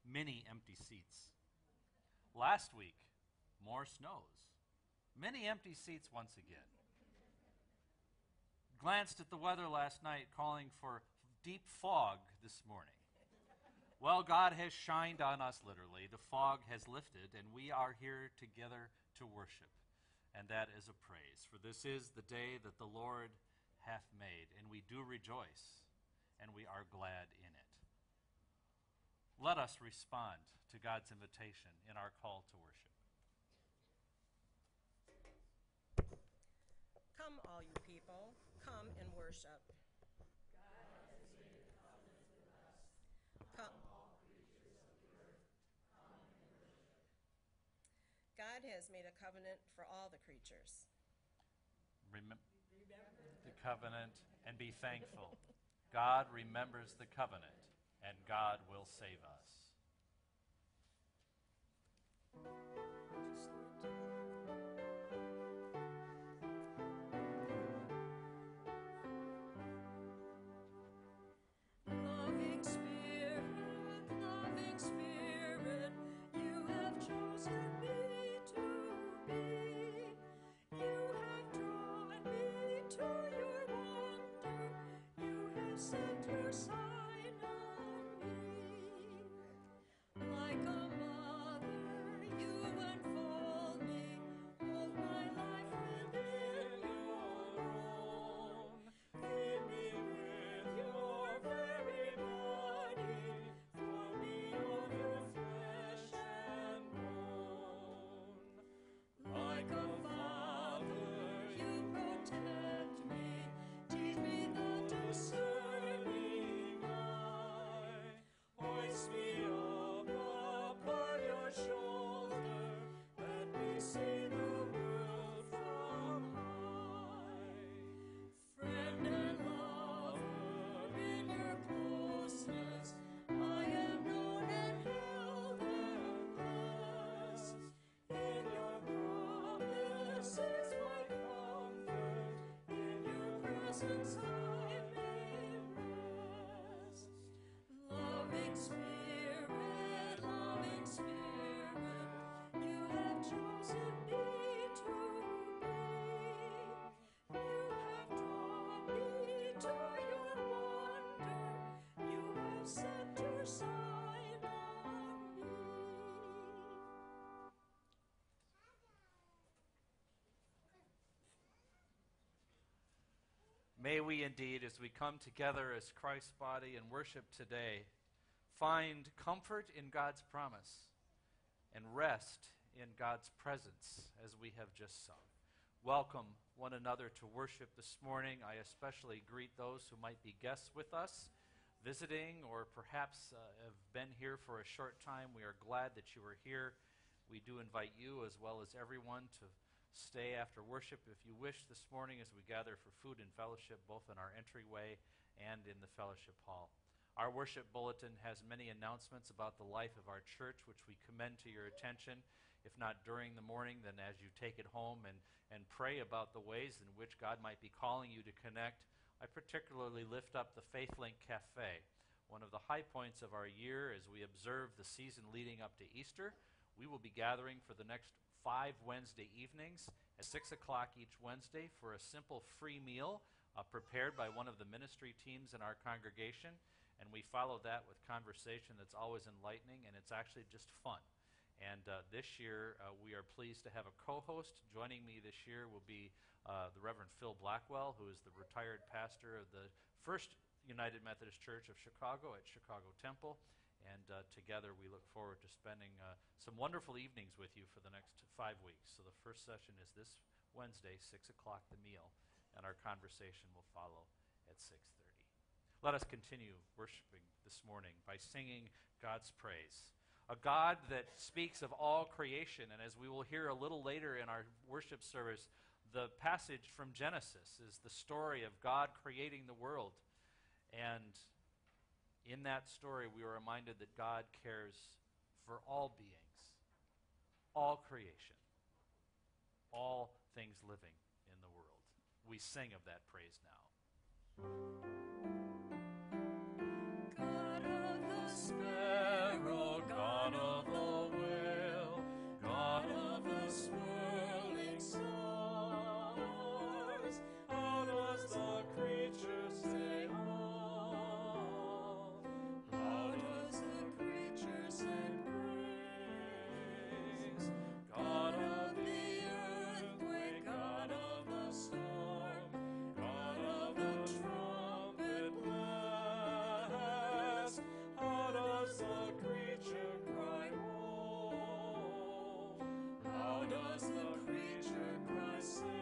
many empty seats. Last week, more snows. Many empty seats once again. Glanced at the weather last night, calling for deep fog this morning. Well, God has shined on us literally. The fog has lifted, and we are here together to worship. And that is a praise. For this is the day that the Lord hath made, and we do rejoice, and we are glad in it. Let us respond to God's invitation in our call to worship. Come, all you people, come and worship. God has made a covenant with us. Come. All creatures of the earth, come and worship. God has made a covenant for all the creatures. Remember the covenant and be thankful. God remembers the covenant, and God will save us. Loving Spirit, you have chosen me to be. You have drawn me to your wonder. You have set your sign on me. Like a mother, you unfold me, hold my life within your own. Feed me with your very body, throw me over flesh and bone. Like a father, you protect me, teach me the discerning eye. Hoist me up upon your shoulder, let me see the world from high. Friend and lover, in your closeness, I am known and held and blessed. In your promise is my comfort, in your presence I may rest. Loving Spirit, you have chosen me to be. You have drawn me to your wonder. You have set your sign on me. May we indeed, as we come together as Christ's body and worship today, find comfort in God's promise and rest in God's presence as we have just sung. Welcome one another to worship this morning. I especially greet those who might be guests with us, visiting, or perhaps have been here for a short time. We are glad that you are here. We do invite you, as well as everyone, to stay after worship if you wish this morning as we gather for food and fellowship, both in our entryway and in the fellowship hall. Our worship bulletin has many announcements about the life of our church, which we commend to your attention, if not during the morning, then as you take it home and pray about the ways in which God might be calling you to connect. I particularly lift up the FaithLink Cafe, one of the high points of our year as we observe the season leading up to Easter. We will be gathering for the next 5 Wednesday evenings at 6 o'clock each Wednesday for a simple free meal prepared by one of the ministry teams in our congregation. And we follow that with conversation that's always enlightening, and it's actually just fun. And this year, we are pleased to have a co-host. Joining me this year will be the Reverend Phil Blackwell, who is the retired pastor of the First United Methodist Church of Chicago at Chicago Temple. And together we look forward to spending some wonderful evenings with you for the next 5 weeks. So the first session is this Wednesday, 6 o'clock, the meal, and our conversation will follow at 6:30. Let us continue worshiping this morning by singing God's praise. A God that speaks of all creation, and as we will hear a little later in our worship service, the passage from Genesis is the story of God creating the world. And in that story, we are reminded that God cares for all beings, all creation, all things living in the world. We sing of that praise now. God of the sparrow, God does the creature cry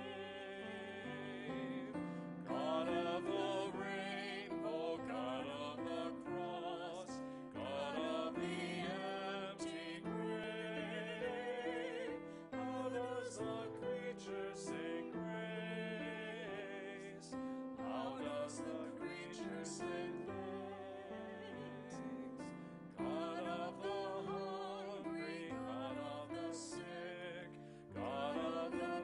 save? God of the rainbow, God of the cross, God of the empty grave, how does the creature sing praise? How does the creature sing thanks? God of the hungry, God of the sick, God of the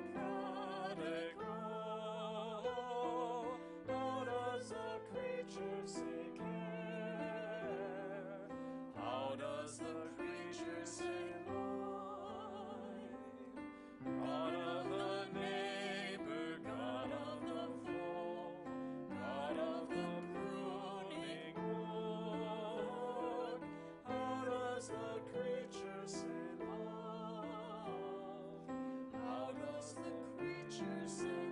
prodigal, how does the creature say care? How does the creature say life? God of the neighbor, God of the foe, God of the pruning hook, how does the creature say love? How does the creature say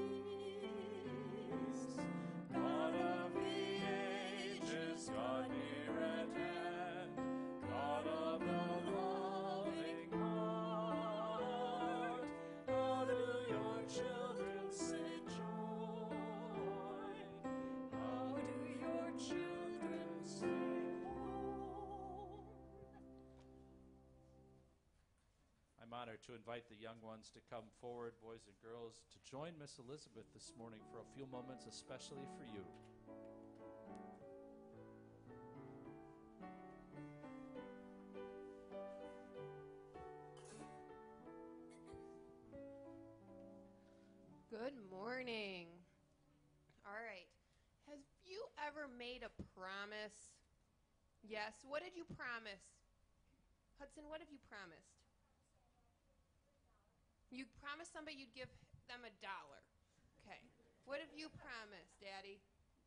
peace? God of the ages, God near at hand, God of the loving heart, how do your children say joy? How do your children say home? I'm honored to invite the young ones to come forward, boys and girls, to join Miss Elizabeth this morning for a few moments, especially for you. Good morning. All right. Have you ever made a promise? Yes. What did you promise? Hudson, what have you promised? You promised somebody you'd give them $1. Okay. What have you promised, Daddy?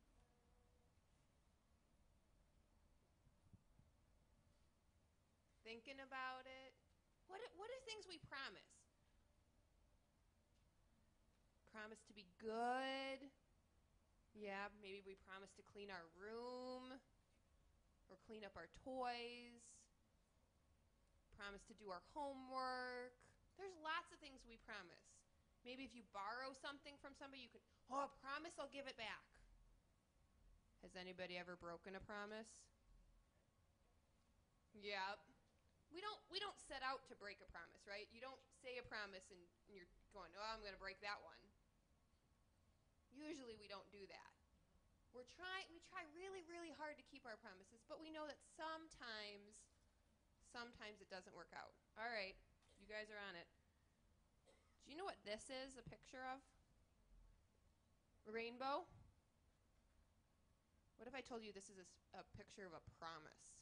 Thinking about it? What are things we promise? Promise to be good. Yeah, maybe we promise to clean our room or clean up our toys. Promise to do our homework. There's lots of things we promise. Maybe if you borrow something from somebody, you can, I promise I'll give it back. Has anybody ever broken a promise? Yep. We don't set out to break a promise, right? You don't say a promise and you're going, I'm going to break that one. Usually we don't do that. We try really, really hard to keep our promises, but we know that sometimes it doesn't work out. All right, you guys are on it. Do you know what this is a picture of? A rainbow? What if I told you this is a picture of a promise?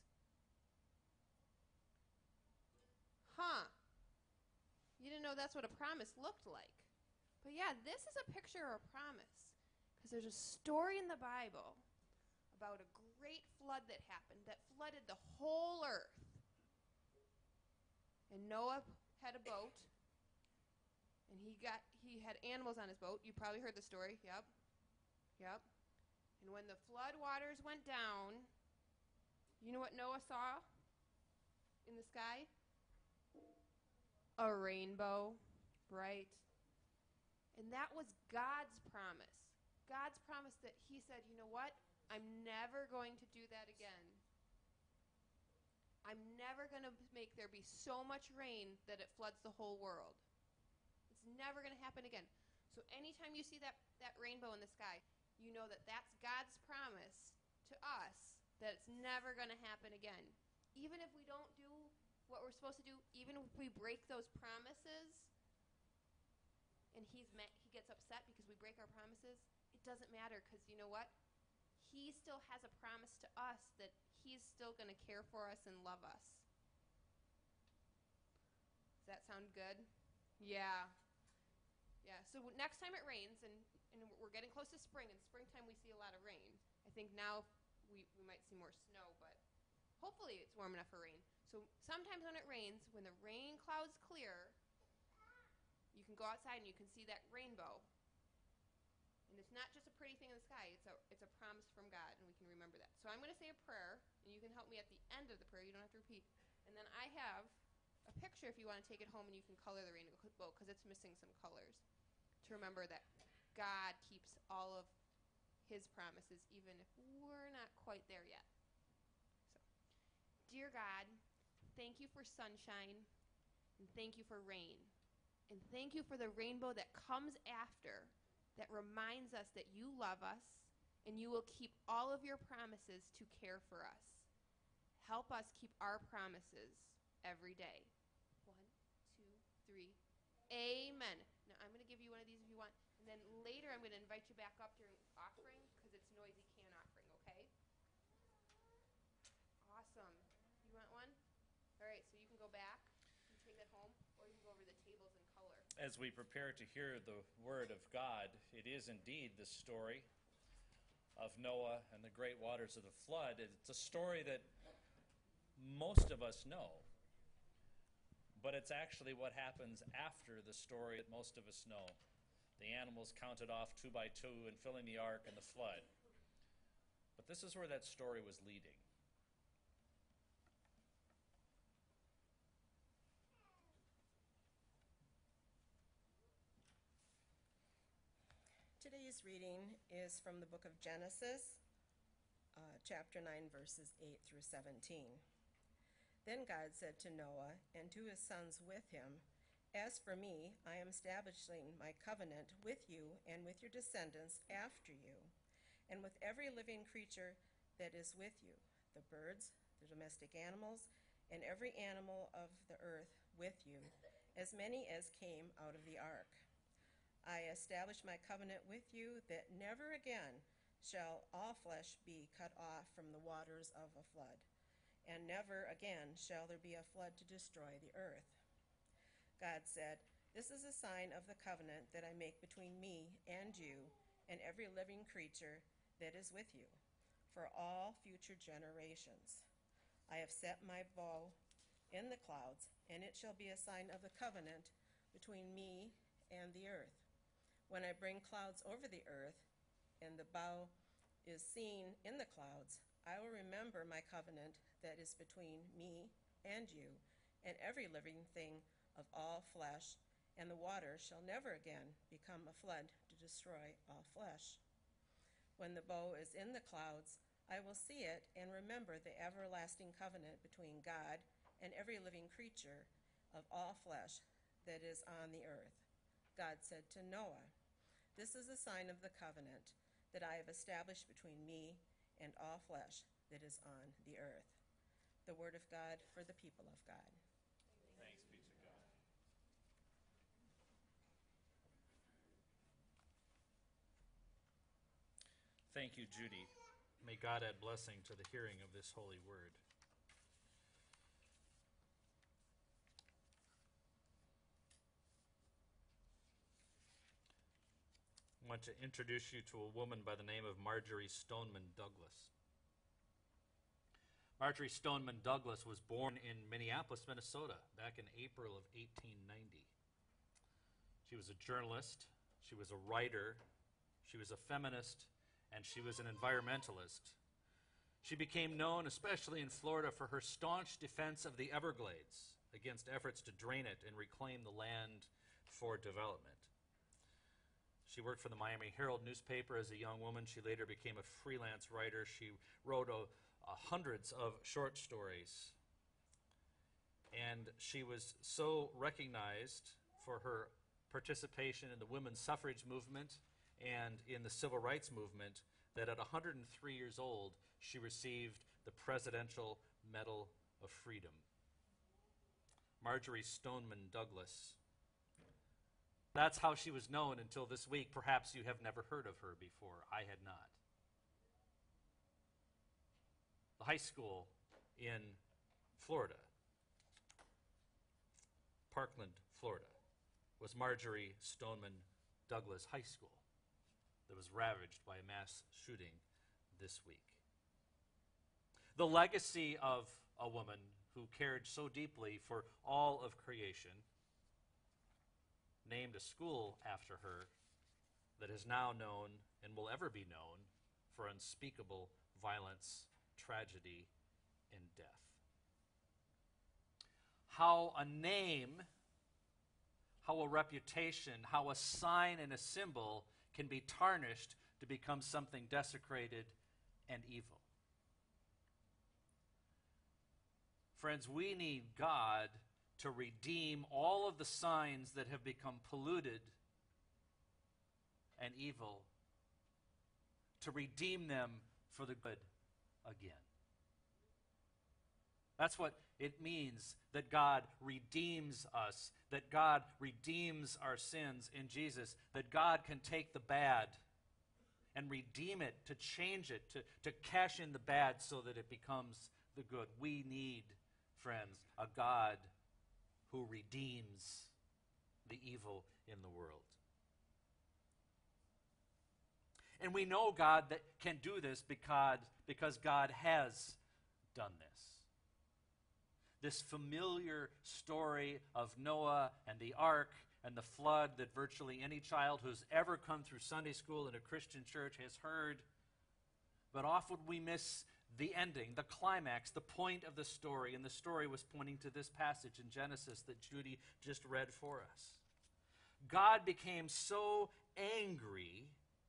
Huh. You didn't know that's what a promise looked like. But yeah, this is a picture of a promise. Because there's a story in the Bible about a great flood that happened that flooded the whole earth. And Noah had a boat. And he had animals on his boat. You probably heard the story. Yep. And when the flood waters went down, you know what Noah saw in the sky? A rainbow, right? And that was God's promise. God's promise that he said, you know what? I'm never going to do that again. I'm never going to make there be so much rain that it floods the whole world. It's never going to happen again. So anytime you see that rainbow in the sky, you know that that's God's promise to us that it's never going to happen again. Even if we don't do what we're supposed to do, even if we break those promises, and he gets upset because we break our promises, it doesn't matter, because you know what? He still has a promise to us that he's still going to care for us and love us. Does that sound good? Yeah. So next time it rains, and we're getting close to spring, and springtime we see a lot of rain. I think now we might see more snow, but hopefully it's warm enough for rain. So sometimes when it rains, when the rain clouds clear, you can go outside and you can see that rainbow. And it's not just a pretty thing in the sky, it's a promise from God, and we can remember that. So I'm going to say a prayer, and you can help me at the end of the prayer. You don't have to repeat. And then I have a picture if you want to take it home and you can color the rainbow because it's missing some colors. To remember that God keeps all of his promises even if we're not quite there yet. So, dear God, thank you for sunshine and thank you for rain. And thank you for the rainbow that comes after that reminds us that you love us and you will keep all of your promises to care for us. Help us keep our promises every day. 1, 2, 3. Amen. Now, I'm going to give you one of these if you want. And then later, I'm going to invite you back up during offering because it's noisy can offering, okay? Awesome. You want one? All right, so you can go back and take that home, or you can go over the tables and color. As we prepare to hear the word of God, it is indeed the story of Noah and the great waters of the flood. It's a story that most of us know. But it's actually what happens after the story that most of us know. The animals counted off 2 by 2 and filling the ark and the flood. But this is where that story was leading. Today's reading is from the book of Genesis, chapter 9, verses 8 through 17. Then God said to Noah and to his sons with him, "As for me, I am establishing my covenant with you and with your descendants after you, and with every living creature that is with you, the birds, the domestic animals, and every animal of the earth with you, as many as came out of the ark. I establish my covenant with you that never again shall all flesh be cut off from the waters of a flood. And never again shall there be a flood to destroy the earth." God said, "This is a sign of the covenant that I make between me and you and every living creature that is with you, for all future generations. I have set my bow in the clouds, and it shall be a sign of the covenant between me and the earth. When I bring clouds over the earth, and the bow is seen in the clouds, I will remember my covenant that is between me and you and every living thing of all flesh, and the water shall never again become a flood to destroy all flesh. When the bow is in the clouds, I will see it and remember the everlasting covenant between God and every living creature of all flesh that is on the earth." God said to Noah, "This is a sign of the covenant that I have established between me and all flesh that is on the earth." The word of God for the people of God. Thanks be to God. Thank you, Judy. May God add blessing to the hearing of this holy word. I want to introduce you to a woman by the name of Marjorie Stoneman Douglas. Marjorie Stoneman Douglas was born in Minneapolis, Minnesota, back in April of 1890. She was a journalist, she was a writer, she was a feminist, and she was an environmentalist. She became known, especially in Florida, for her staunch defense of the Everglades against efforts to drain it and reclaim the land for development. She worked for the Miami Herald newspaper as a young woman. She later became a freelance writer. She wrote hundreds of short stories. And she was so recognized for her participation in the women's suffrage movement and in the civil rights movement that at 103 years old, she received the Presidential Medal of Freedom. Marjorie Stoneman Douglas. That's how she was known until this week. Perhaps you have never heard of her before. I had not. The high school in Florida, Parkland, Florida, was Marjorie Stoneman Douglas High School that was ravaged by a mass shooting this week. The legacy of a woman who cared so deeply for all of creation named a school after her that is now known and will ever be known for unspeakable violence, tragedy, and death. how a name, how a reputation, how a sign and a symbol can be tarnished to become something desecrated and evil. Friends, we need God to redeem all of the signs that have become polluted and evil, to redeem them for the good again. That's what it means that God redeems us, that God redeems our sins in Jesus, that God can take the bad and redeem it, to change it, to cash in the bad so that it becomes the good. We need, friends, a God who redeems the evil in the world. And we know God that can do this because God has done this. This familiar story of Noah and the ark and the flood that virtually any child who's ever come through Sunday school in a Christian church has heard. But often we miss the ending, the climax, the point of the story. And the story was pointing to this passage in Genesis that Judy just read for us. God became so angry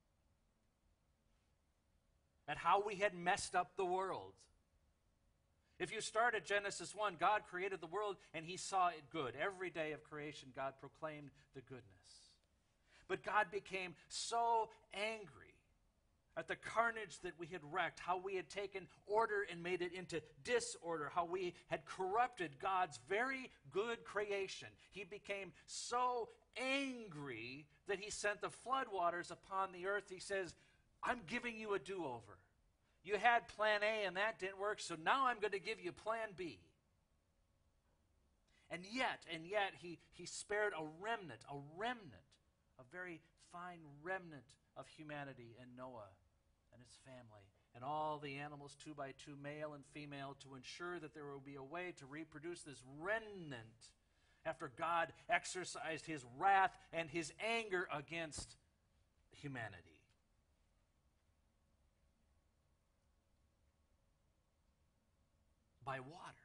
at how we had messed up the world. If you start at Genesis 1, God created the world and he saw it good. Every day of creation, God proclaimed the goodness. But God became so angry at the carnage that we had wrecked, how we had taken order and made it into disorder, how we had corrupted God's very good creation. He became so angry that he sent the floodwaters upon the earth. He says, I'm giving you a do-over. You had plan A and that didn't work, so now I'm going to give you plan B. And yet, he spared a remnant, a very fine remnant of humanity in Noah and his family, and all the animals 2 by 2, male and female, to ensure that there will be a way to reproduce this remnant after God exercised his wrath and his anger against humanity. By water.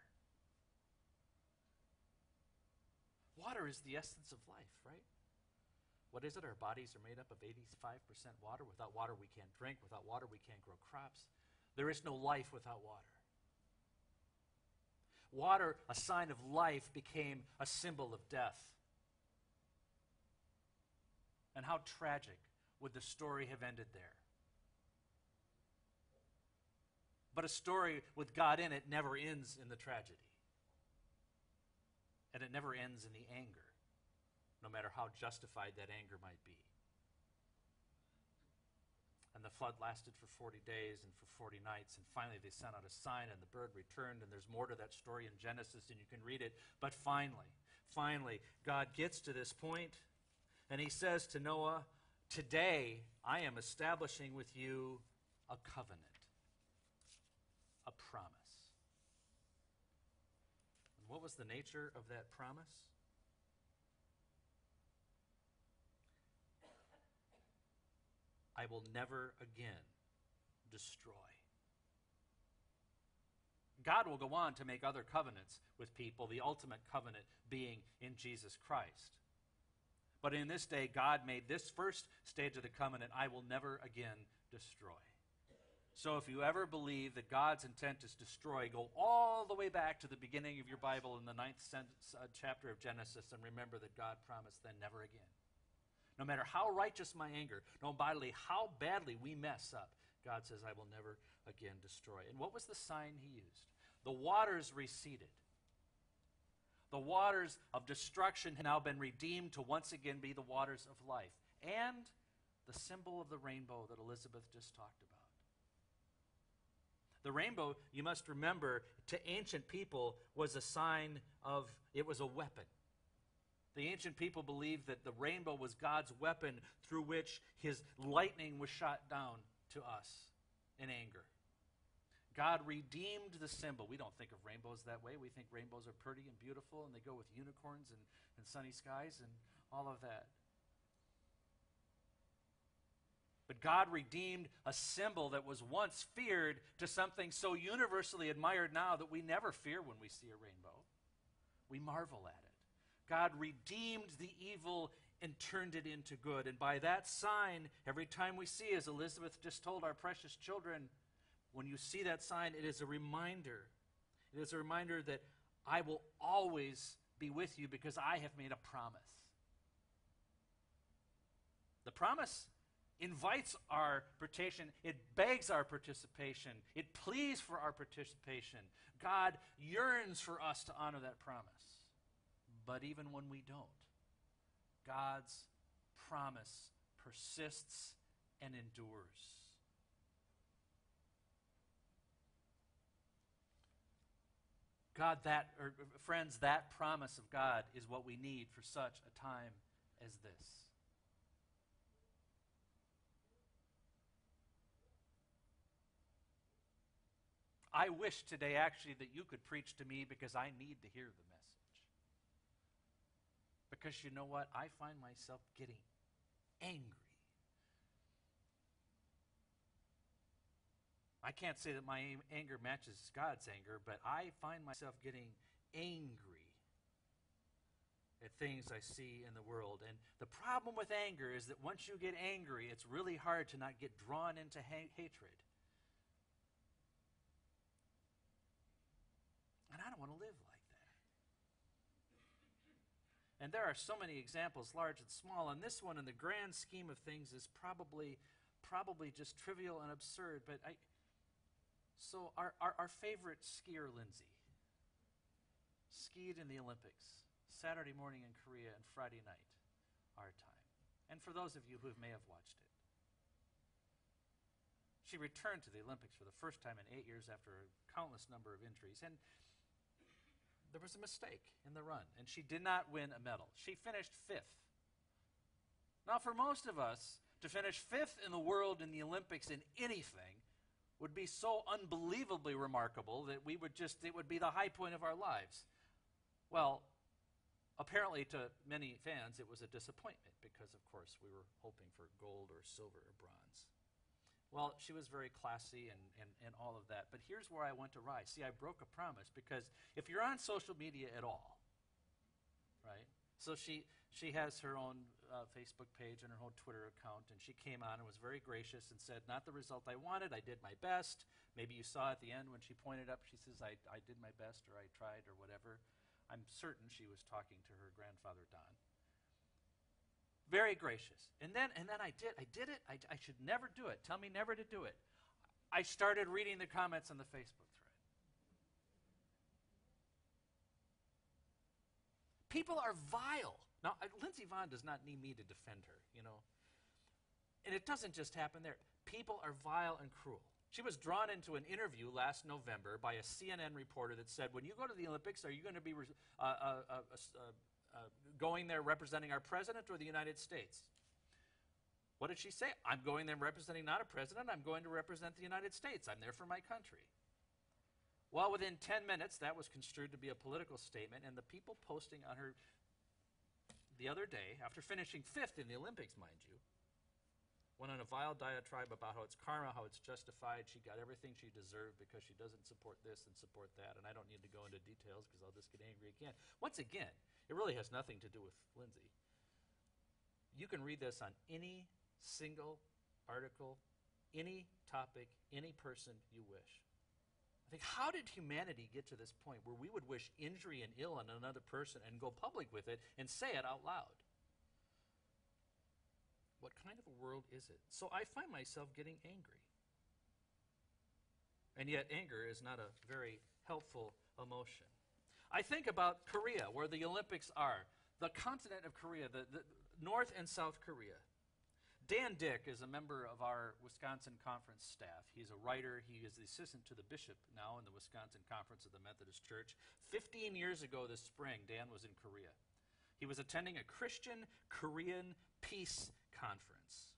Water is the essence of life, right? What is it? Our bodies are made up of 85% water. Without water, we can't drink. Without water, we can't grow crops. There is no life without water. Water, a sign of life, became a symbol of death. And how tragic would the story have ended there? But a story with God in it never ends in the tragedy. And it never ends in the anger, no matter how justified that anger might be. And the flood lasted for 40 days and for 40 nights, and finally they sent out a sign, and the bird returned, and there's more to that story in Genesis, and you can read it. But finally, God gets to this point, and he says to Noah, today I am establishing with you a covenant. A promise. And what was the nature of that promise? I will never again destroy. God will go on to make other covenants with people, the ultimate covenant being in Jesus Christ. But in this day, God made this first stage of the covenant, I will never again destroy. So if you ever believe that God's intent is destroy, go all the way back to the beginning of your Bible in the 9th chapter of Genesis and remember that God promised then never again. No matter how righteous my anger, no matter how badly we mess up, God says, I will never again destroy. And what was the sign he used? The waters receded. The waters of destruction have now been redeemed to once again be the waters of life. And the symbol of the rainbow that Elizabeth just talked about. The rainbow, you must remember, to ancient people was a sign of, it was a weapon. The ancient people believed that the rainbow was God's weapon through which his lightning was shot down to us in anger. God redeemed the symbol. We don't think of rainbows that way. We think rainbows are pretty and beautiful, and they go with unicorns and sunny skies and all of that. But God redeemed a symbol that was once feared to something so universally admired now that we never fear when we see a rainbow. we marvel at it. God redeemed the evil and turned it into good. And by that sign, every time we see, as Elizabeth just told our precious children, when you see that sign, it is a reminder. It is a reminder that I will always be with you because I have made a promise. The promise invites our participation. It begs our participation. It pleads for our participation. God yearns for us to honor that promise. But even when we don't, God's promise persists and endures. Friends, that promise of God is what we need for such a time as this. I wish today actually that you could preach to me because I need to hear the message. Because you know what? I find myself getting angry. I can't say that my anger matches God's anger, but I find myself getting angry at things I see in the world. And the problem with anger is that once you get angry, it's really hard to not get drawn into hatred. And I don't want to live like that. And there are so many examples, large and small, and this one in the grand scheme of things is probably just trivial and absurd, but So our favorite skier, Lindsay, skied in the Olympics, Saturday morning in Korea and Friday night, our time. And for those of you who may have watched it, she returned to the Olympics for the first time in 8 years after a countless number of injuries. And there was a mistake in the run, and she did not win a medal. She finished 5th. Now, for most of us, to finish 5th in the world in the Olympics in anything would be so unbelievably remarkable that it would be the high point of our lives. Well, apparently to many fans, it was a disappointment because, of course, we were hoping for gold or silver or bronze. Well, she was very classy and all of that. But here's where I went awry. See, I broke a promise because if you're on social media at all, right? So she has her own Facebook page and her own Twitter account, and she came on and was very gracious and said, not the result I wanted, I did my best. Maybe you saw at the end when she pointed up, she says, I did my best, or I tried, or whatever. I'm certain she was talking to her grandfather, Don. Very gracious. And then I did it. I should never do it. Tell me never to do it. I started reading the comments on the Facebook thread. People are vile. Now, Lindsey Vonn does not need me to defend her, you know. And it doesn't just happen there. People are vile and cruel. She was drawn into an interview last November by a CNN reporter that said, when you go to the Olympics, are you going to be going there representing our president or the United States? What did she say? I'm going there representing not a president, I'm going to represent the United States. I'm there for my country. Well, within 10 minutes, that was construed to be a political statement, and the people posting on her the other day, after finishing 5th in the Olympics, mind you, went on a vile diatribe about how it's karma, how it's justified. She got everything she deserved because she doesn't support this and support that, and I don't need to go into details because I'll just get angry again. Once again, it really has nothing to do with Lindsay. You can read this on any single article, any topic, any person you wish. I think, how did humanity get to this point where we would wish injury and ill on another person and go public with it and say it out loud? What kind of a world is it? So I find myself getting angry. And yet anger is not a very helpful emotion. I think about Korea, where the Olympics are. The continent of Korea, the North and South Korea. Dan Dick is a member of our Wisconsin Conference staff. He's a writer. He is the assistant to the bishop now in the Wisconsin Conference of the Methodist Church. 15 years ago this spring, Dan was in Korea. He was attending a Christian-Korean peace conference.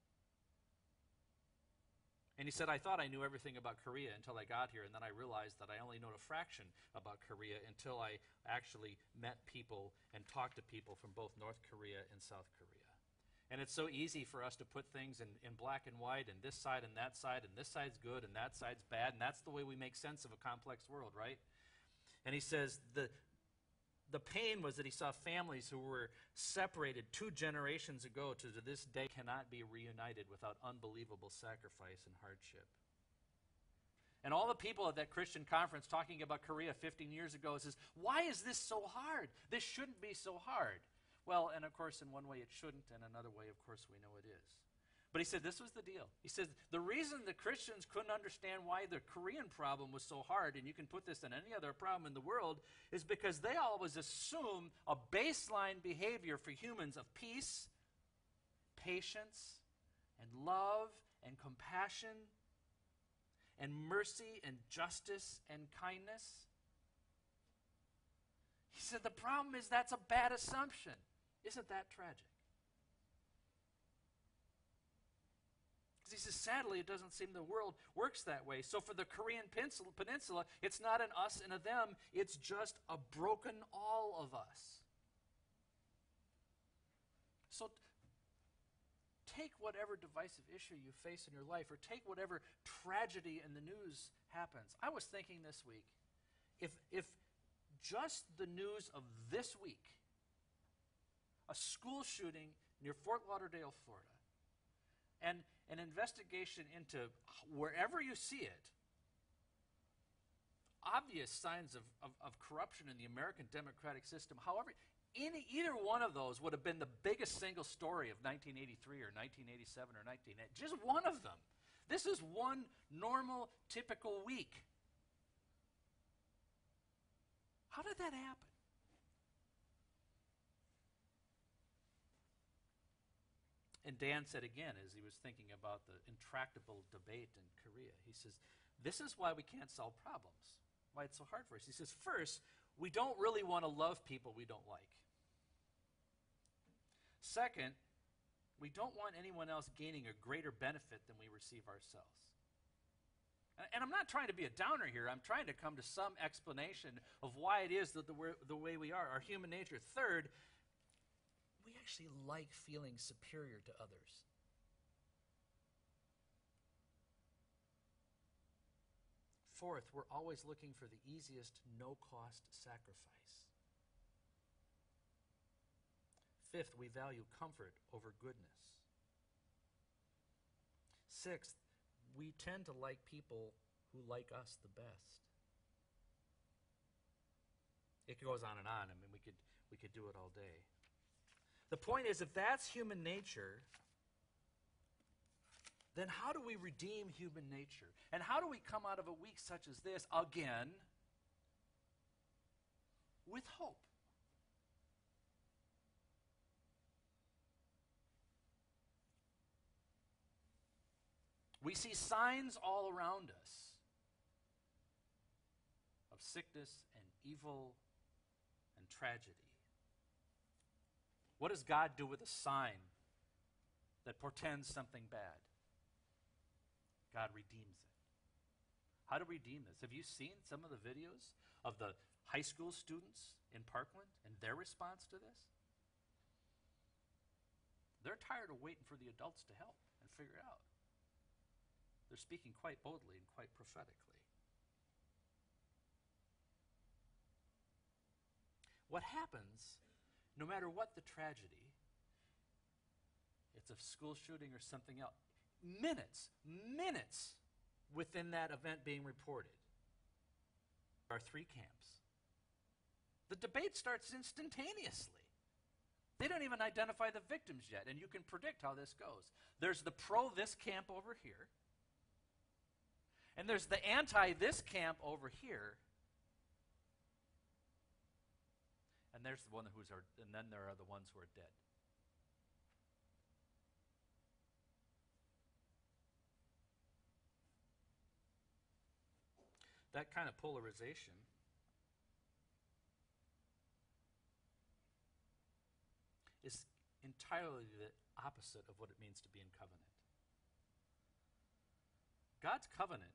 And he said, I thought I knew everything about Korea until I got here, and then I realized that I only know a fraction about Korea until I actually met people and talked to people from both North Korea and South Korea. And it's so easy for us to put things in black and white, and this side and that side, and this side's good and that side's bad, and that's the way we make sense of a complex world, right? And he says the The pain was that he saw families who were separated 2 generations ago to this day cannot be reunited without unbelievable sacrifice and hardship. And all the people at that Christian conference talking about Korea 15 years ago says, why is this so hard? This shouldn't be so hard. Well, and of course, in one way it shouldn't, and another way, of course, we know it is. But he said this was the deal. He said the reason the Christians couldn't understand why the Korean problem was so hard, and you can put this in any other problem in the world, is because they always assume a baseline behavior for humans of peace, patience, and love, and compassion, and mercy, and justice, and kindness. He said the problem is that's a bad assumption. Isn't that tragic? He says, sadly, it doesn't seem the world works that way. So for the Korean peninsula, it's not an us and a them. It's just a broken all of us. So take whatever divisive issue you face in your life, or take whatever tragedy in the news happens. I was thinking this week, if just the news of this week, a school shooting near Fort Lauderdale, Florida, and an investigation into wherever you see it, obvious signs of corruption in the American democratic system. However, either one of those would have been the biggest single story of 1983 or 1987 or 1980. Just one of them. This is one normal, typical week. How did that happen? And Dan said again, as he was thinking about the intractable debate in Korea, he says, this is why we can't solve problems, why it's so hard for us. He says, first, we don't really want to love people we don't like. Second, we don't want anyone else gaining a greater benefit than we receive ourselves. And I'm not trying to be a downer here. I'm trying to come to some explanation of why it is that the way we are, our human nature. Third, we actually like feeling superior to others. Fourth, we're always looking for the easiest, no-cost sacrifice. Fifth, we value comfort over goodness. Sixth, we tend to like people who like us the best. It goes on and on. I mean, we could do it all day. The point is, if that's human nature, then how do we redeem human nature? And how do we come out of a week such as this again with hope? We see signs all around us of sickness and evil and tragedy. What does God do with a sign that portends something bad? God redeems it. How to redeem this? Have you seen some of the videos of the high school students in Parkland and their response to this? They're tired of waiting for the adults to help and figure it out. They're speaking quite boldly and quite prophetically. What happens, no matter what the tragedy, it's a school shooting or something else, minutes within that event being reported, there are 3 camps. The debate starts instantaneously. They don't even identify the victims yet, and you can predict how this goes. There's the pro-this camp over here, and there's the anti-this camp over here, and there's the one and then there are the ones who are dead. That kind of polarization is entirely the opposite of what it means to be in covenant. God's covenant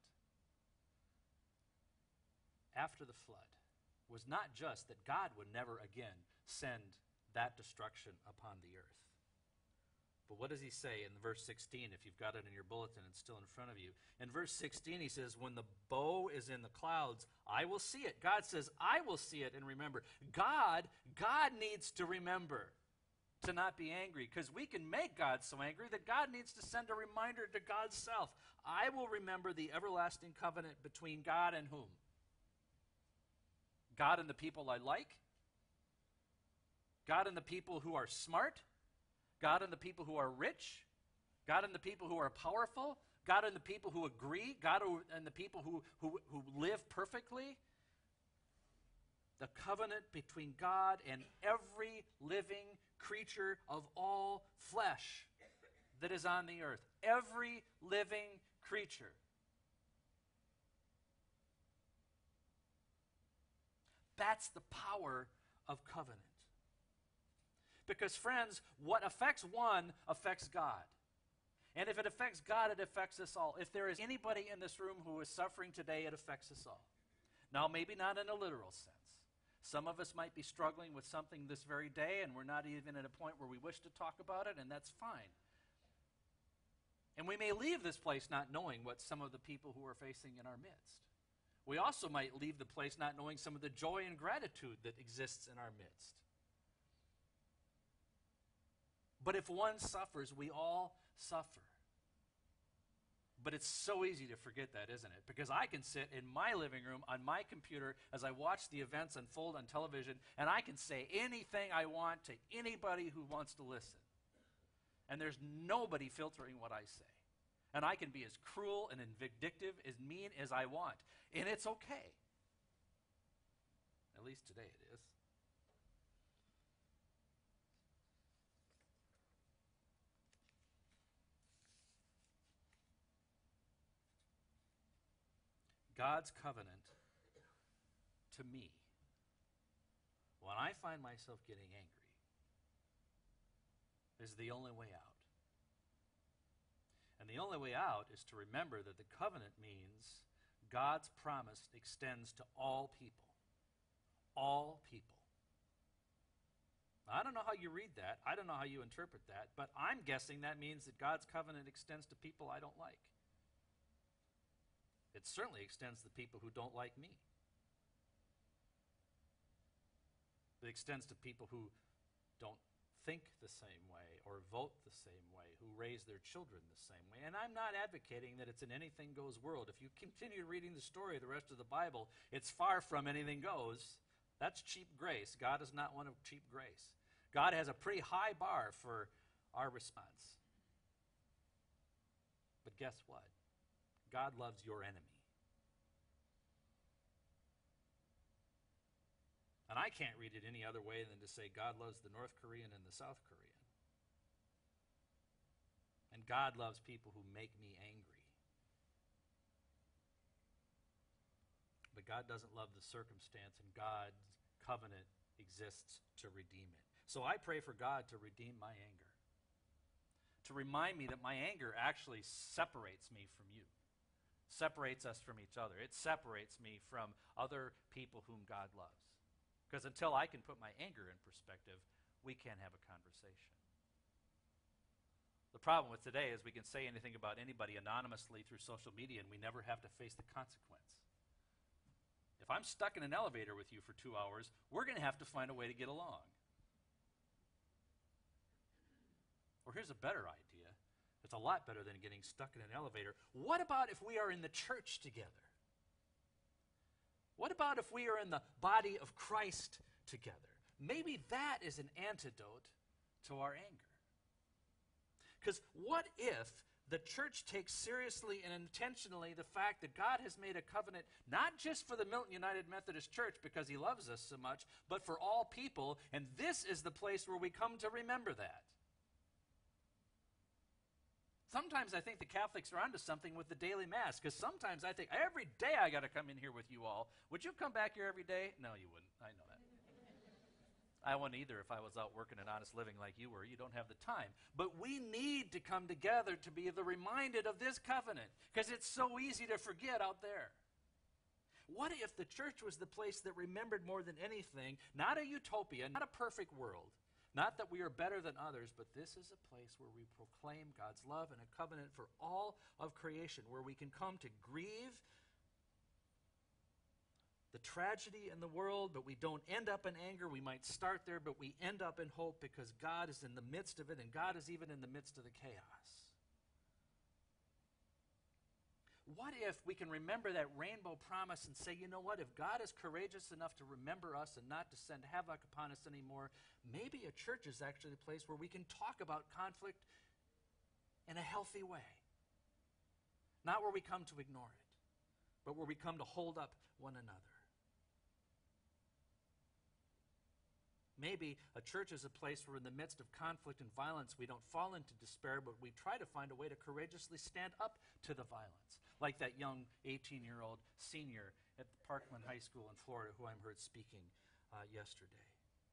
after the flood was not just that God would never again send that destruction upon the earth. But what does he say in verse 16? If you've got it in your bulletin, it's still in front of you. In verse 16, he says, when the bow is in the clouds, I will see it. God says, I will see it and remember. God needs to remember to not be angry, because we can make God so angry that God needs to send a reminder to God's self. I will remember the everlasting covenant between God and whom? God and the people I like? God and the people who are smart? God and the people who are rich? God and the people who are powerful? God and the people who agree? God and the people who live perfectly? The covenant between God and every living creature of all flesh that is on the earth. Every living creature. That's the power of covenant. Because, friends, what affects one affects God. And if it affects God, it affects us all. If there is anybody in this room who is suffering today, it affects us all. Now, maybe not in a literal sense. Some of us might be struggling with something this very day, and we're not even at a point where we wish to talk about it, and that's fine. And we may leave this place not knowing what some of the people who are facing in our midst. We also might leave the place not knowing some of the joy and gratitude that exists in our midst. But if one suffers, we all suffer. But it's so easy to forget that, isn't it? Because I can sit in my living room on my computer as I watch the events unfold on television, and I can say anything I want to anybody who wants to listen. And there's nobody filtering what I say. And I can be as cruel and vindictive, as mean as I want. And it's okay. At least today it is. God's covenant to me, when I find myself getting angry, is the only way out. And the only way out is to remember that the covenant means God's promise extends to all people. All people. Now, I don't know how you read that. I don't know how you interpret that. But I'm guessing that means that God's covenant extends to people I don't like. It certainly extends to people who don't like me. It extends to people who don't think the same way or vote the same way, who raise their children the same way. And I'm not advocating that it's an anything goes world. If you continue reading the story of the rest of the Bible, it's far from anything goes. That's cheap grace. God is not one of cheap grace. God has a pretty high bar for our response. But guess what? God loves your enemy. And I can't read it any other way than to say God loves the North Korean and the South Korean. And God loves people who make me angry. But God doesn't love the circumstance, and God's covenant exists to redeem it. So I pray for God to redeem my anger. To remind me that my anger actually separates me from you. Separates us from each other. It separates me from other people whom God loves. Because until I can put my anger in perspective, we can't have a conversation. The problem with today is we can say anything about anybody anonymously through social media and we never have to face the consequence. If I'm stuck in an elevator with you for 2 hours, we're going to have to find a way to get along. Or here's a better idea. It's a lot better than getting stuck in an elevator. What about if we are in the church together? What about if we are in the body of Christ together? Maybe that is an antidote to our anger. Because what if the church takes seriously and intentionally the fact that God has made a covenant not just for the Milton United Methodist Church because he loves us so much, but for all people, and this is the place where we come to remember that. Sometimes I think the Catholics are onto something with the daily Mass, because sometimes I think, every day I got to come in here with you all. Would you come back here every day? No, you wouldn't. I know that. I wouldn't either if I was out working an honest living like you were. You don't have the time. But we need to come together to be reminded of this covenant, because it's so easy to forget out there. What if the church was the place that remembered more than anything, not a utopia, not a perfect world, Not that we are better than others, but this is a place where we proclaim God's love and a covenant for all of creation, where we can come to grieve the tragedy in the world, but we don't end up in anger. We might start there, but we end up in hope because God is in the midst of it, and God is even in the midst of the chaos. What if we can remember that rainbow promise and say, you know what, if God is courageous enough to remember us and not to send havoc upon us anymore, maybe a church is actually the place where we can talk about conflict in a healthy way. Not where we come to ignore it, but where we come to hold up one another. Maybe a church is a place where in the midst of conflict and violence we don't fall into despair, but we try to find a way to courageously stand up to the violence. Like that young 18-year-old senior at the Parkland High School in Florida who I heard speaking yesterday.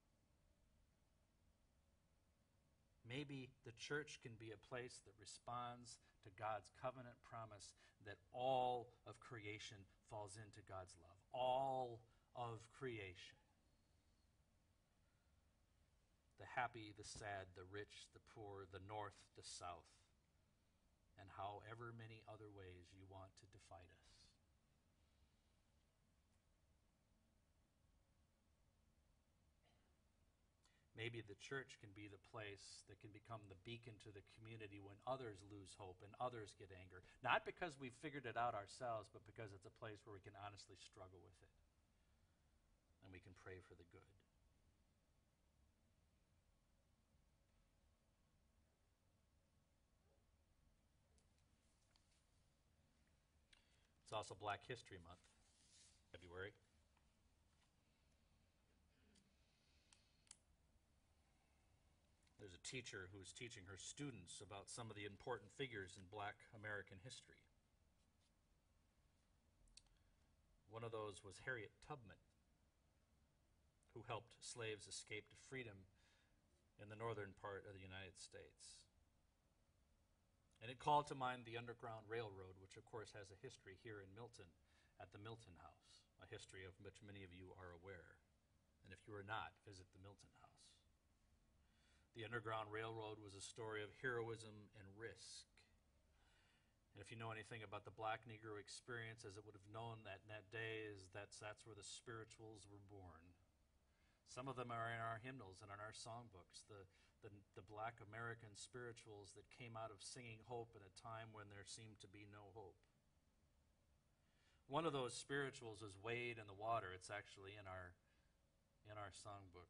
Maybe the church can be a place that responds to God's covenant promise that all of creation falls into God's love. All of creation. The happy, the sad, the rich, the poor, the north, the south, and however many other ways you want to divide us. Maybe the church can be the place that can become the beacon to the community when others lose hope and others get anger. Not because we've figured it out ourselves, but because it's a place where we can honestly struggle with it. And we can pray for the good. It's also Black History Month, February. There's a teacher who's teaching her students about some of the important figures in Black American history. One of those was Harriet Tubman, who helped slaves escape to freedom in the northern part of the United States. And it called to mind the Underground Railroad, which of course has a history here in Milton at the Milton House, a history of which many of you are aware. And if you are not, visit the Milton House. The Underground Railroad was a story of heroism and risk. And if you know anything about the Black Negro experience, as it would have known that in that day, is that's where the spirituals were born. Some of them are in our hymnals and in our songbooks, the Black American spirituals that came out of singing hope in a time when there seemed to be no hope. One of those spirituals is Wade in the Water. It's actually in our songbook.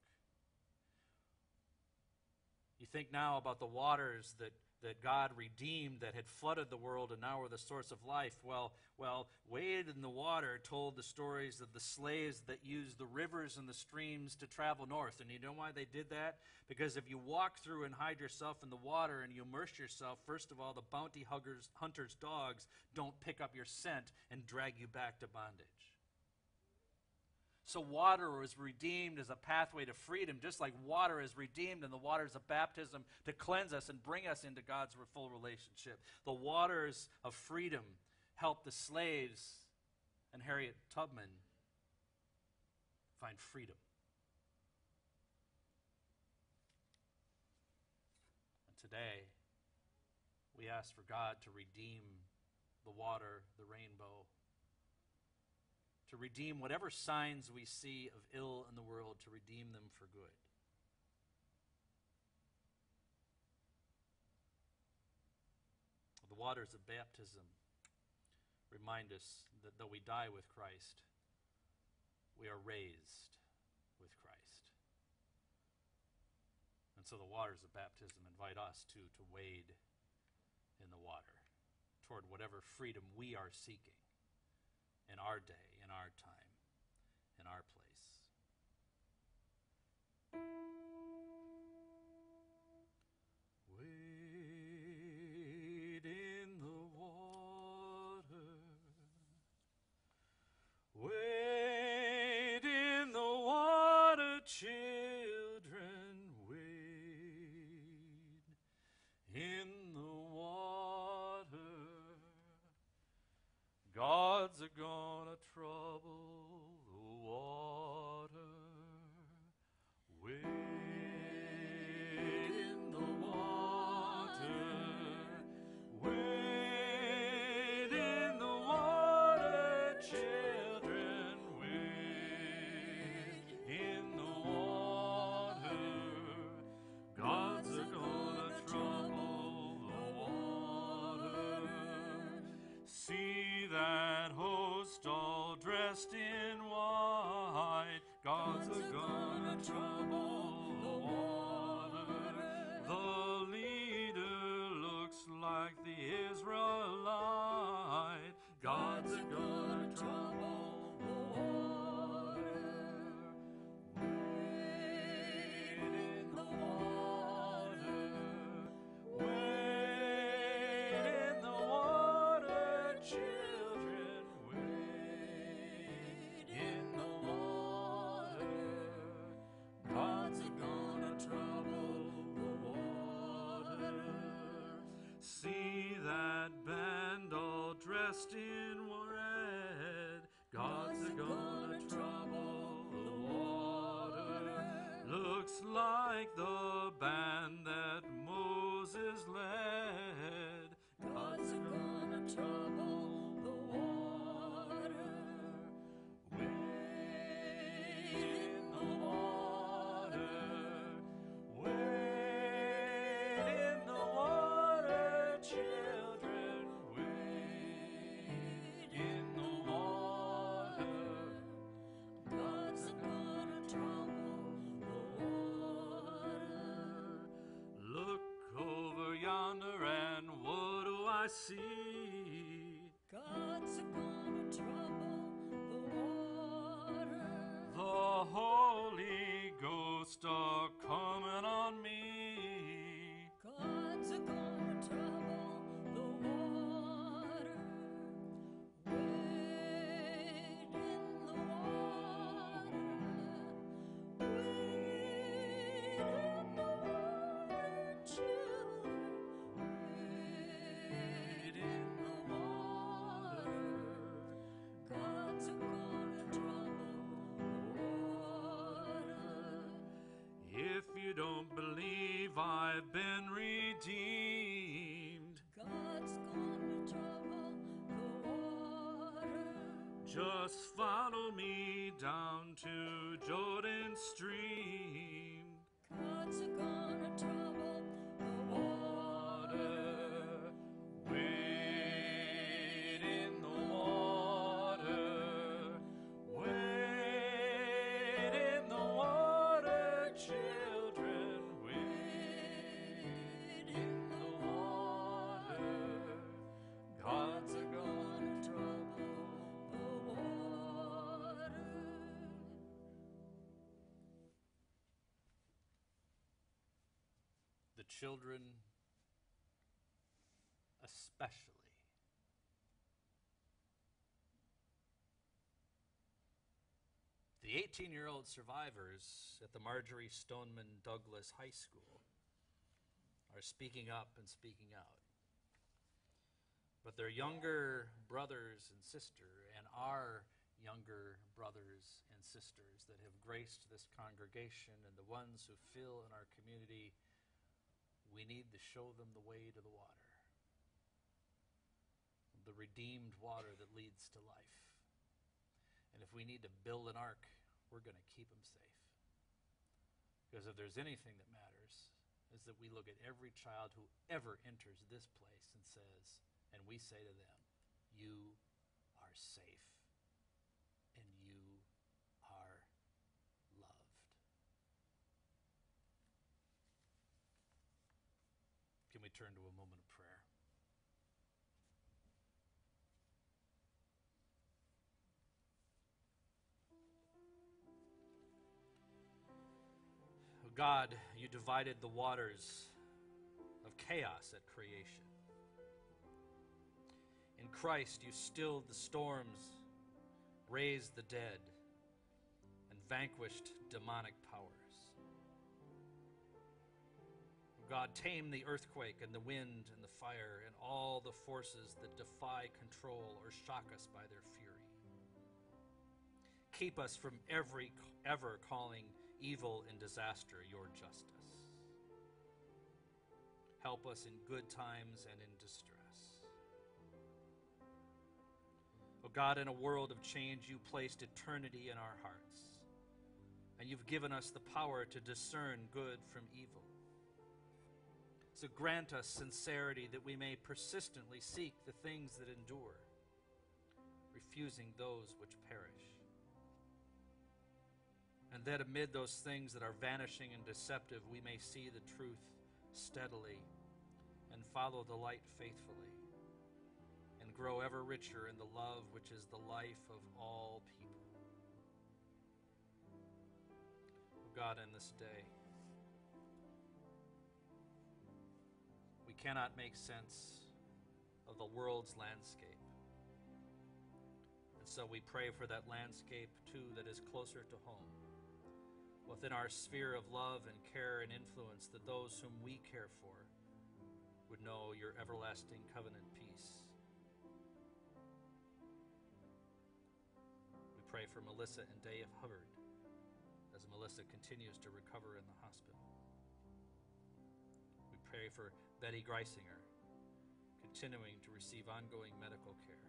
You think now about the waters that God redeemed that had flooded the world and now were the source of life. Well, Wade in the Water told the stories of the slaves that used the rivers and the streams to travel north. And you know why they did that? Because if you walk through and hide yourself in the water and you immerse yourself, first of all, the bounty hunters' dogs don't pick up your scent and drag you back to bondage. So water was redeemed as a pathway to freedom, just like water is redeemed in the waters of baptism to cleanse us and bring us into God's full relationship. The waters of freedom helped the slaves and Harriet Tubman find freedom. And today, we ask for God to redeem the water, the rainbow, to redeem whatever signs we see of ill in the world, to redeem them for good. The waters of baptism remind us that though we die with Christ, we are raised with Christ. And so the waters of baptism invite us to wade in the water toward whatever freedom we are seeking in our day, in our time, in our place. Wade in the water. Wade in the water, children. Wade in the water. God's gonna trouble the water. Wade trouble the water. The leader looks like the Israelite. God's gonna trouble the water. Wade in the water. Wade in the water, children. Wade in the water. God's gonna trouble the water. See that band all dressed in red. God's gonna trouble the water. Looks like the band that Moses led. God's gonna trouble the water. Wade in the water. Wade in the water, children. Wade in the water. God's gonna trouble the water. Look over yonder, and what do I see? God's gonna trouble the water. The Holy Ghost are coming on me. God's gonna trouble the water. Wade in the water. Wade in the water, children. Wade in the water. God's gonna trouble the water. If you don't believe I've been redeemed, God's gonna trouble the water. Just follow me down to Jordan stream. God's gonna trouble the water. Wade in the water. Wade in the water, children. Wade in the water. God's gonna trouble the water. The children especially. The 18-year-old survivors at the Marjorie Stoneman Douglas High School are speaking up and speaking out. But their younger brothers and sister, and our younger brothers and sisters that have graced this congregation and the ones who fill in our community, we need to show them the way to the water, the redeemed water that leads to life. And if we need to build an ark, we're going to keep them safe. Because if there's anything that matters, is that we look at every child who ever enters this place and says, and we say to them, you are safe and you are loved. Can we turn to a moment of prayer? God, you divided the waters of chaos at creation. In Christ, you stilled the storms, raised the dead, and vanquished demonic powers. God, tame the earthquake and the wind and the fire and all the forces that defy control or shock us by their fury. Keep us from ever calling evil and disaster your justice. Help us in good times and in distress. Oh God, in a world of change, you placed eternity in our hearts, and you've given us the power to discern good from evil. So grant us sincerity that we may persistently seek the things that endure, refusing those which perish. And that amid those things that are vanishing and deceptive, we may see the truth steadily and follow the light faithfully and grow ever richer in the love which is the life of all people. Oh God, in this day, we cannot make sense of the world's landscape. And so we pray for that landscape, too, that is closer to home, within our sphere of love and care and influence, that those whom we care for would know your everlasting covenant peace. We pray for Melissa and Dave Hubbard as Melissa continues to recover in the hospital. We pray for Betty Greisinger, continuing to receive ongoing medical care.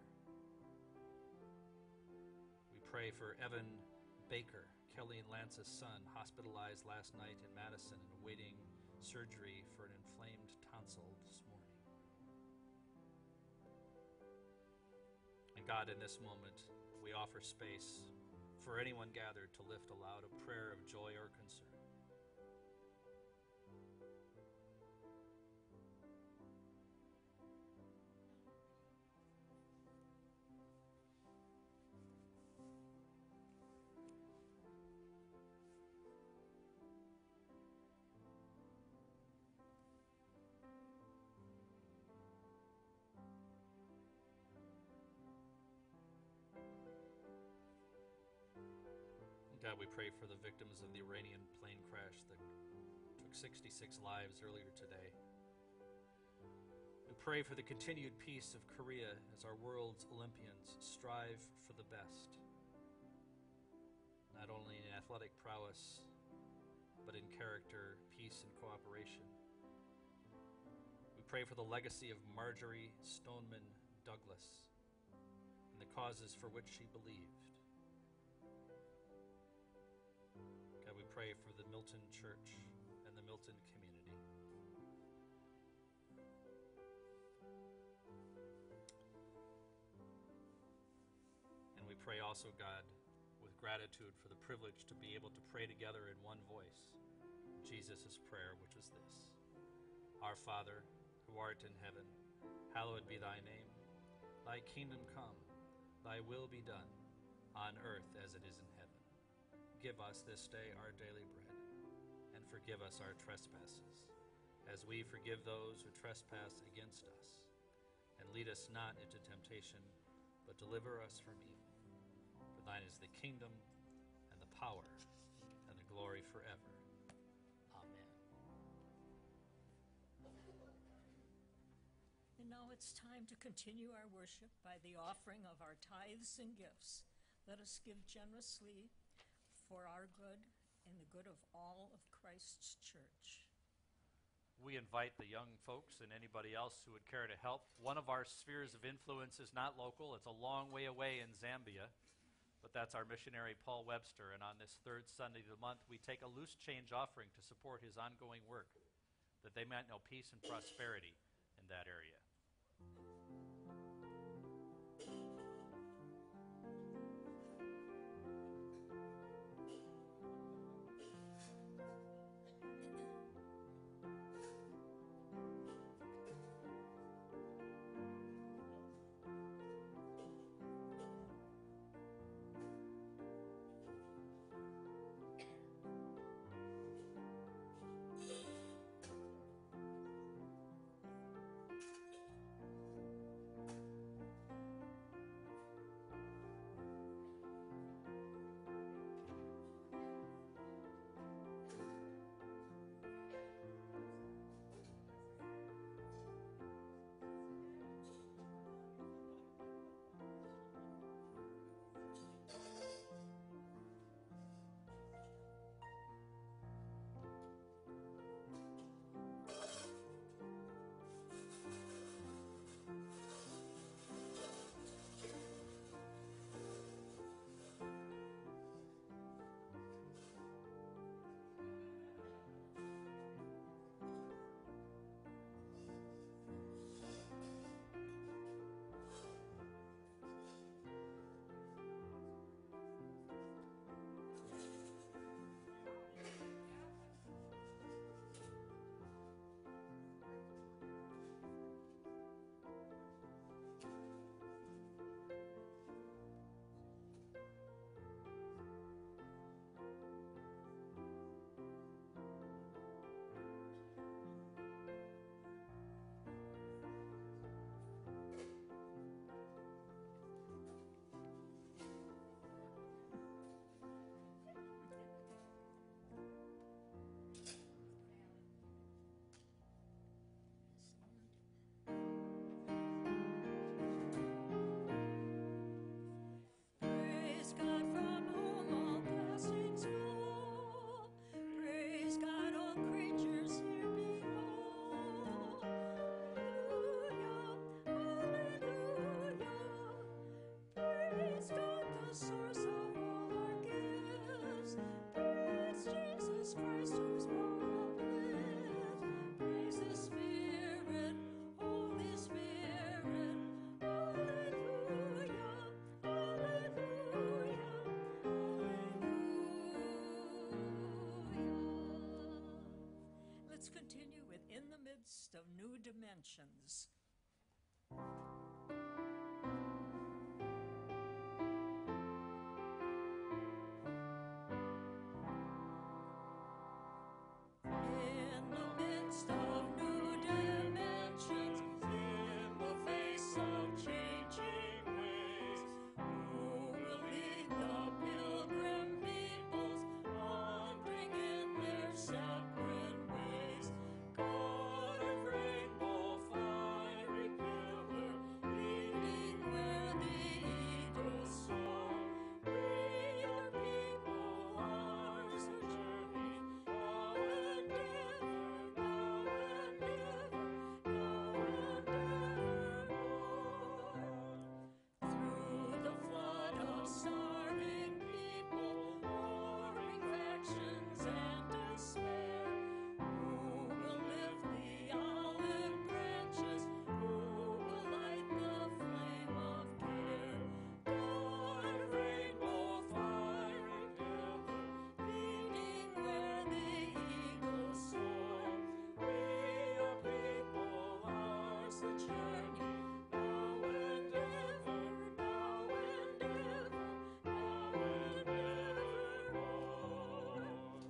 We pray for Evan Baker, Kelly and Lance's son, hospitalized last night in Madison and awaiting surgery for an inflamed tonsil this morning. And God, in this moment, we offer space for anyone gathered to lift aloud a prayer of joy or concern. God, we pray for the victims of the Iranian plane crash that took 66 lives earlier today. We pray for the continued peace of Korea as our world's Olympians strive for the best, not only in athletic prowess, but in character, peace, and cooperation. We pray for the legacy of Marjorie Stoneman Douglas and the causes for which she believed. God, we pray for the Milton Church and the Milton community. And we pray also, God, with gratitude for the privilege to be able to pray together in one voice, Jesus' prayer, which is this: Our Father, who art in heaven, hallowed be thy name. Thy kingdom come, thy will be done, on earth as it is in heaven. Give us this day our daily bread, and forgive us our trespasses, as we forgive those who trespass against us. And lead us not into temptation, but deliver us from evil. For thine is the kingdom, and the power, and the glory forever. Amen. And now it's time to continue our worship by the offering of our tithes and gifts. Let us give generously for our good and the good of all of Christ's church. We invite the young folks and anybody else who would care to help. One of our spheres of influence is not local. It's a long way away in Zambia, but that's our missionary Paul Webster. And on this third Sunday of the month, we take a loose change offering to support his ongoing work, that they might know peace and prosperity in that area. let's continue with In the Midst of New Dimensions. In the midst of new dimensions, In the face of changing ways, who will lead the pilgrim peoples, wandering in their separate ways? God of rainbow, fiery pillar, leading where the eagles soar. We your people, ours the journey, now and ever, now and ever, now and evermore. Through the flood of starving people, warring factions and despair, who will lift the olive branches? Who will light the flame of care? God of rainbow, fiery pillar, leading where the eagles soar. We your people, ours the journey, now and ever, now and ever, now and evermore.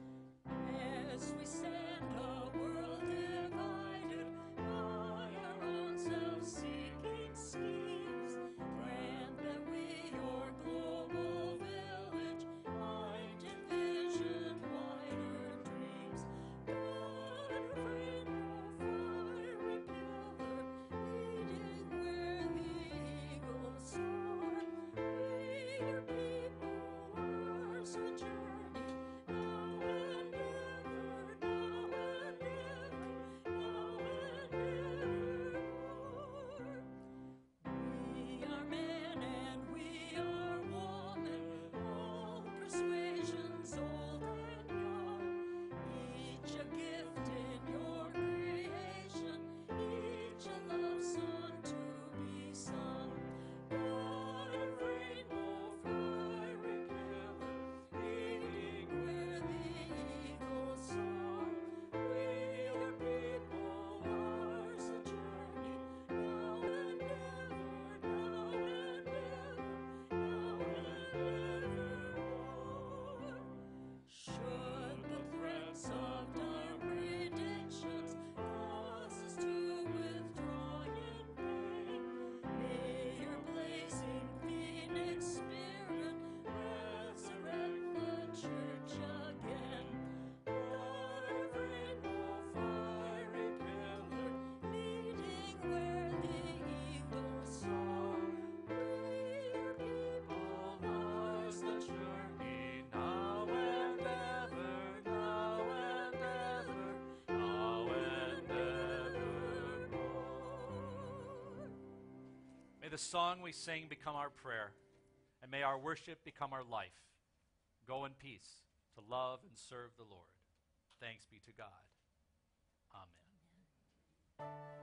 As we stand a world divided by our own self-seeking schemes, grant that we, your global village, might envision wider dreams. God of rainbow, fiery pillar, leading where the eagles soar. We your people, ours a journey, now and ever, now and ever, now and evermore. We are men and we are woman, all persuasions old and young, each a gift in your creation, each a love song to be sung. God of rainbow, fiery pillar, leading where the eagles soar. We your people, ours a journey, now and ever, now and ever, now and evermore. Should the threats of dark predictions cause us to withdraw in pain, may your blazing phoenix spirit resurrect the church again. God of rainbow, fiery pillar, leading where the eagles soar. We your people, ours the journey, now and ever, now and ever, now and evermore. May the song we sing become our prayer, and may our worship become our life. Go in peace to love and serve the Lord. Thanks be to God. Amen.